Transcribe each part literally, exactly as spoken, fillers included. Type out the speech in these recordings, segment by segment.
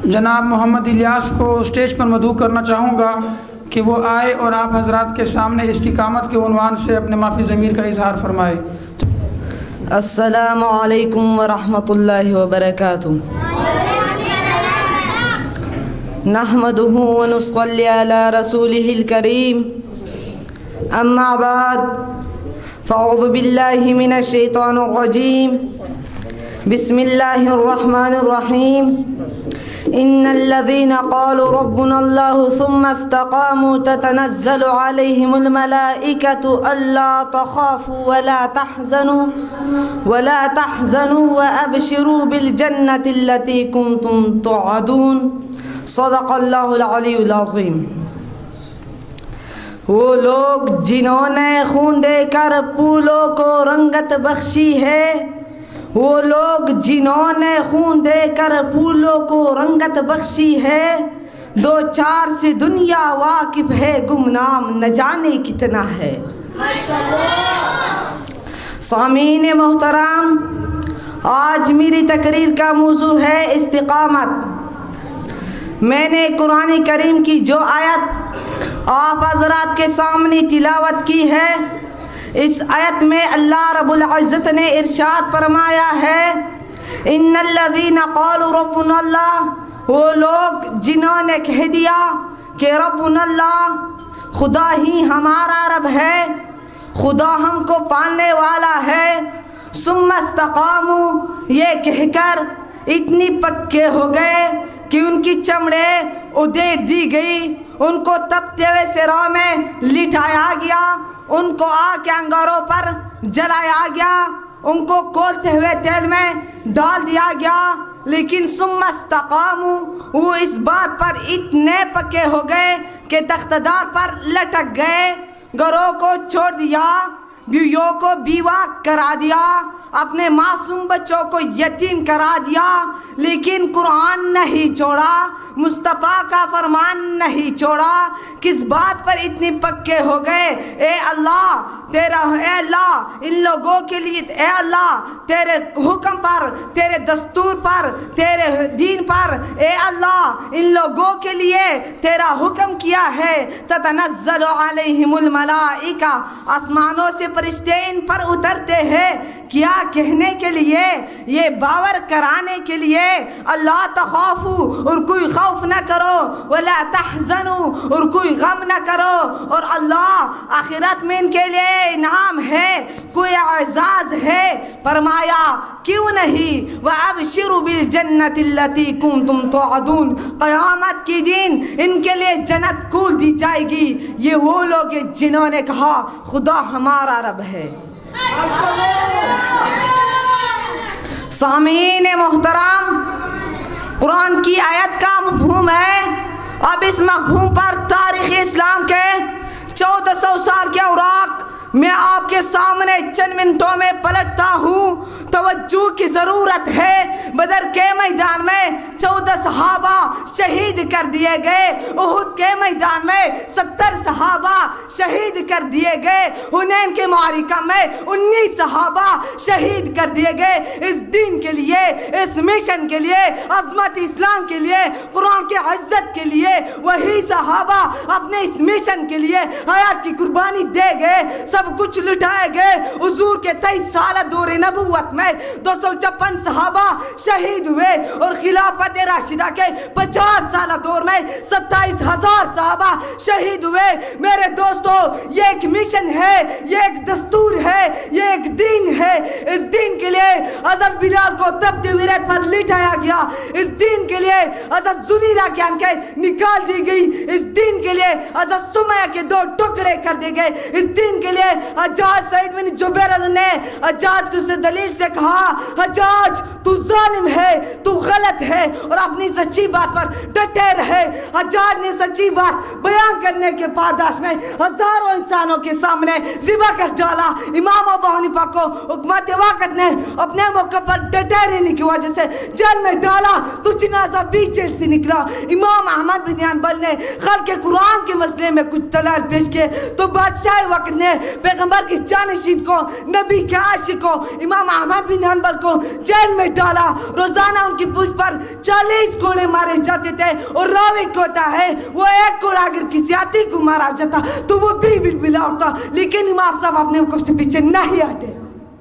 جناب محمد الیاس کو اسٹیج پر مدعو کرنا چاہوں گا کہ وہ آئے اور آپ حضرات کے سامنے استقامت کے عنوان سے اپنے معافی ضمیر کا اظہار فرمائے۔ السلام علیکم ورحمۃ اللہ وبرکاتہ۔ نحمده ونصلي على رسوله الكريم، اما بعد فاعوذ باللہ من الشیطان الرجیم، بسم اللہ الرحمن الرحیم۔ ان الذين قالوا ربنا الله ثم استقاموا تتنزل عليهم الملائكة الا تخافوا ولا تحزنوا ولا تحزنوا وابشروا بالجنة التي كنتم توعدون، صدق اللہ العلی العظیم۔ وہ لوگ جنہوں نے خون دے کر پھولوں کو رنگت بخشی ہے، وہ لوگ جنہوں نے خون دے کر پھولوں کو رنگت بخشی ہے، دو چار سے دنیا واقف ہے، گمنام نہ جانے کتنا ہے۔ سامعین محترم، آج میری تقریر کا موضوع ہے استقامت۔ میں نے قرآن کریم کی جو آیت آپ حضرات کے سامنے تلاوت کی ہے، اس آیت میں اللہ رب العزت نے ارشاد فرمایا ہے، ان الذین قالوا ربنا اللہ، وہ لوگ جنہوں نے کہہ دیا کہ ربنا اللہ، خدا ہی ہمارا رب ہے، خدا ہم کو پالنے والا ہے، ثم استقاموا، یہ کہہ کر اتنی پکے ہو گئے کہ ان کی چمڑے ادھیڑ دی گئی، ان کو تپتے ہوئے صراع میں لٹایا گیا، ان کو آگ کے انگاروں پر جلایا گیا، ان کو کھولتے ہوئے تیل میں ڈال دیا گیا، لیکن ثم استقاموا، وہ اس بات پر اتنے پکے ہو گئے کہ تخت دار پر لٹک گئے، گھروں کو چھوڑ دیا، بیویوں کو بیوہ کرا دیا، اپنے معصوم بچوں کو یتیم کرا دیا، لیکن قرآن نہیں چھوڑا، مصطفیٰ کا فرمان نہیں چھوڑا۔ کس بات پر اتنے پکے ہو گئے؟ اے اللہ تیرا، اے اللہ ان لوگوں کے لیے، اے اللہ تیرے حکم پر، تیرے دستور پر، تیرے دین پر، اے اللہ ان لوگوں کے لیے تیرا حکم کیا ہے، تتنزل علیہم الملائکہ، آسمانوں سے فرشتے ان پر اترتے ہیں، کیا کہنے کے لیے؟ یہ باور کرانے کے لیے، اللہ تخافوا، اور کوئی خوف نہ کرو، ولا تحزنوا، اور کوئی غم نہ کرو، اور اللہ آخرت میں ان کے لیے انعام ہے، کوئی اعزاز ہے۔ فرمایا کیوں نہیں؟ وَأَبْشِرُوا بِالْجَنَّةِ الَّتِي كُنْتُمْ تُوعَدُونَ، قیامت کی دن ان کے لیے جنت کھول دی جائے گی۔ یہ وہ لوگ ہیں جنہوں نے کہا خدا ہمارا رب ہے۔ سامعین محترم، قرآن کی آیت کا مفہوم ہے، اب اس مفہوم پر تاریخ اسلام کے چودہ سو سال کے اوراق میں آپ کے سامنے چند منٹوں میں پلٹتا ہوں۔ توجہ کی ضرورت ہے۔ بدر کے میدان میں چودہ صحابہ شہید کر دیے گئے، احد کے میدان میں ستر صحابہ شہید کر دیے گئے، حنین کے معرکہ میں انیس صحابہ شہید کر دیے گئے۔ اس دین کے لیے، اس مشن کے لیے، عظمت اسلام کے لیے، قرآن کے عزت کے لیے وہی صحابہ اپنے اس مشن کے لیے حیات کی قربانی دے گئے، سب کچھ لٹائے گئے۔ حضور کے تیئیس سالہ دور نبوت میں دو سو چھپن صحابہ شہید ہوئے، اور خلافت راشدہ کے پچاس سالہ دور میں ستائیس ہزار صحابہ شہید ہوئے۔ میرے دوستو، یہ ایک مشن ہے، یہ ایک دستور ہے، یہ ایک دین ہے۔ اس دین کے لیے حضرت بلال کو تپتے ہوئے ریت پر لٹایا گیا، اس دین کے لیے حضرت زنیرہ کی آنکھیں نکال دی گئی، اس دین کے لیے حضرت سمیہ کے دو ٹکڑے کر دیے گئے، اس دین کے لیے حجاج سعید بن جبیر نے حجاج کو سے دلیل سے کہا، حجاج تو ظالم ہے، تو غلط ہے، اور اپنی سچی بات پر ڈٹے رہے۔ حجاج نے سچی بات بیان کرنے کے پاداش میں ہزاروں انسانوں کے سامنے ذبح کر ڈالا۔ امام ابو حنیفہ کو حکومت وقت نے اپنے موقع پر ڈٹے رہنے کی وجہ سے جیل میں ڈالا، تو جنازہ بھی جیل سے نکلا۔ امام احمد بن حنبل نے خلق قرآن کے مسئلے میں کچھ دلائل پیش کیے، تو بادشاہ وقت نے پیغمبر کی جانشین کو، نبی کے عاشق کو، امام احمد احمد بن حنبل کو جیل میں ڈالا. روزانہ ان کی پشت پر چالیس کوڑے مارے جاتے تھے. اور راوی ہوتا ہے وہ ایک کوڑا اگر کسی آتی کو مارا جاتا تو وہ بھی بل بلا اٹھتا, لیکن امام صاحب اپنے حکم سے پیچھے نہیں ہٹے.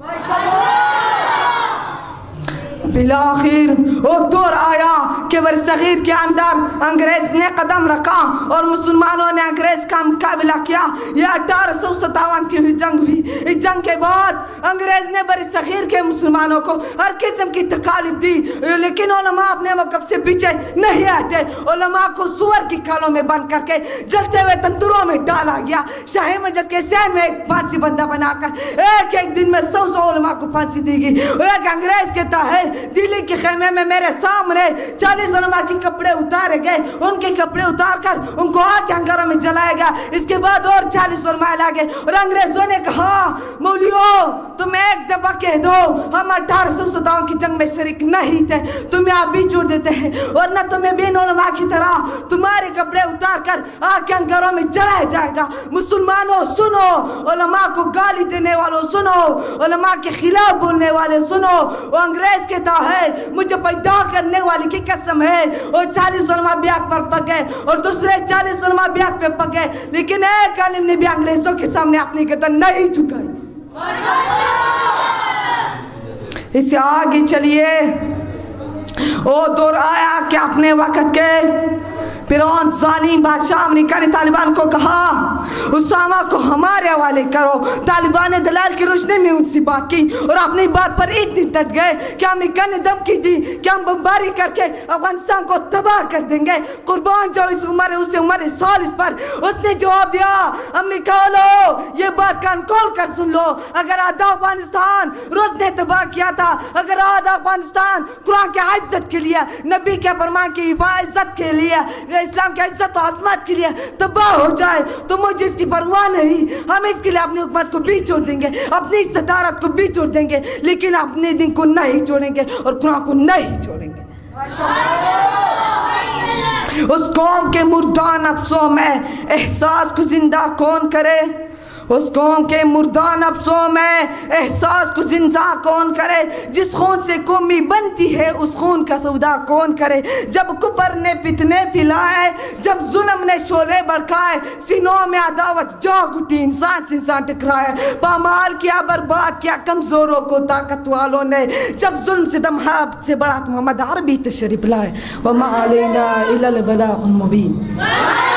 بلاخر وہ دور آیا کہ برصغیر کے اندر انگریز نے قدم رکھا اور مسلمانوں نے انگریز کا مقابلہ کیا. یہ اٹھارہ سو ستاون کی ہوئی جنگ ہوئی. اس جنگ کے بعد انگریز نے برصغیر کے مسلمانوں کو ہر قسم کی تکالیف دی, لیکن علماء اپنے وقف سے پیچھے نہیں ہٹے. علماء کو سور کی کھالوں میں بند کر کے جلتے ہوئے تندوروں میں ڈالا گیا. شاہی مسجد کے سین میں ایک پھانسی بندہ بنا کر ایک ایک دن میں سو سو علماء کو پھانسی دی گئی. ایک انگریز کہتا ہے دلی کے خیمے میں میرے سامنے چالیس علماء کے کپڑے اتارے گئے, ان کے کپڑے اتار کر ان کو آگ کے انگاروں میں جلایا گیا. اس کے بعد اور چالیس علماء لگے اور انگریزوں نے کہا مولیو تم ایک دفعہ کہہ دو ہم اٹھارہ سو ستاون کی جنگ میں شریک نہیں تھے, تمہیں آپ بھی چھوڑ دیتے ہیں, اور نہ تمہیں بھی ان علماء کی طرح تمہارے کپڑے اتار کر آگ کے انگاروں میں جلایا جائے گا. مسلمانوں سنو, علماء کو گالی دینے والوں سنو, علماء کے خلاف بولنے والے سنو. وہ انگریز کہتا ہے مجھے پیدا کرنے والی کی قسم ہے, اور چالیس علماء بھی آگ پر پک گئے اور دوسرے چالیس علماء بھی آگ پہ پک گئے, لیکن ایک عالم نے بھی انگریزوں کے سامنے اپنی گردن نہیں جھکائی. اس سے آگے چلیے. وہ دور آیا کہ اپنے وقت کے فرعون ظالم بادشاہ امریکہ نے طالبان کو کہا اسامہ کو ہمارے حوالے کرو. طالبان نے دلائل کی روشنی میں ان سے بات کی اور اپنی بات پر اتنی ڈٹ گئے کہ امریکہ نے دھمکی دی کہ ہم بمباری کر کے افغانستان کو تباہ کر دیں گے. قربان جو اس عمر ہے اسے عمر سال اس پر. اس نے جواب دیا امریکہ لو یہ بات کان کھول کر سن لو, اگر آدھا افغانستان روس نے تباہ کیا تھا, اگر آدھا افغانستان قرآن کے عزت کے لیے, نبی کے فرمان کی حفاظت کے لیے, اسلام کی عزت و عظمت کے لیے تباہ ہو جائے تو مجھے اس کی پرواہ نہیں. ہم اس کے لیے اپنی حکومت کو بھی چھوڑ دیں گے, اپنی صدارت کو بھی چھوڑ دیں گے, لیکن اپنے دین کو نہیں چھوڑیں گے اور قرآن کو نہیں چھوڑیں گے. اس قوم کے مردہ نفسوں میں احساس کو زندہ کون کرے, اس قوم کے مردہ نفسوں میں احساس کو زندہ کون کرے, جس خون سے قومی بنتی ہے اس خون کا سودا کون کرے. جب کفر نے فتنے پھیلائے, جب ظلم نے شعلے بھڑکائے, سینوں میں عداوت جاگ اٹھی, انسان سے انسان ٹکرائے, پامال کیا برباد کیا کمزوروں کو طاقت والوں نے, جب ظلم سے دم حد سے بڑا محمد عربی تشریف لائے. وما علینا الا البلاغ المبین.